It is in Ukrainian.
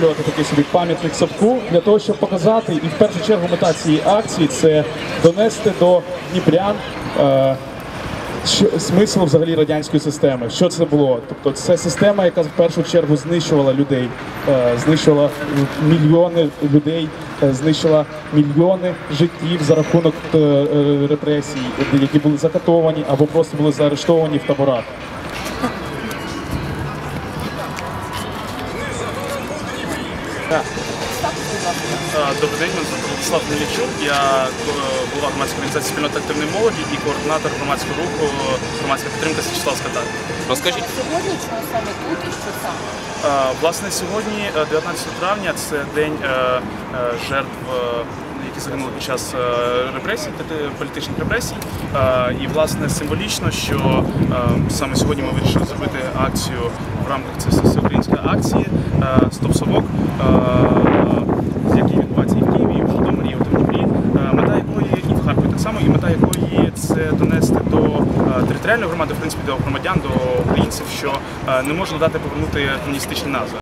встановлювати такий собі пам'ятник Савку для того, щоб показати, і в першу чергу мета цієї акції – це донести до дніпрян смисл взагалі радянської системи. Що це було? Тобто це система, яка в першу чергу знищувала людей, знищувала мільйони людей, знищила мільйони життів за рахунок репресій, які були закатовані або просто були заарештовані в таборах. Добрий день, мене звати Владислав Мельничук, я голова громадської організації «Спільнота активної молоді» і координатор громадського руху «Громадська підтримка Січеславська ТАК». Розкажіть. Сьогодні чому саме тут і що саме? Власне, сьогодні, 19 травня, це день жертв, які загинули під час репресій, політичних репресій. І, власне, символічно, що саме сьогодні ми вирішили зробити акцію в рамках цієї всеукраїнської акції «Стоп Совок», який відбувається і в Києві, і в Житомирі, і в Дніпрі, мета якої, і в Харкові так само, і мета якої це донести до територіальної громади, в принципі, до громадян, до українців, що не можна дати повернути комуністичні назви.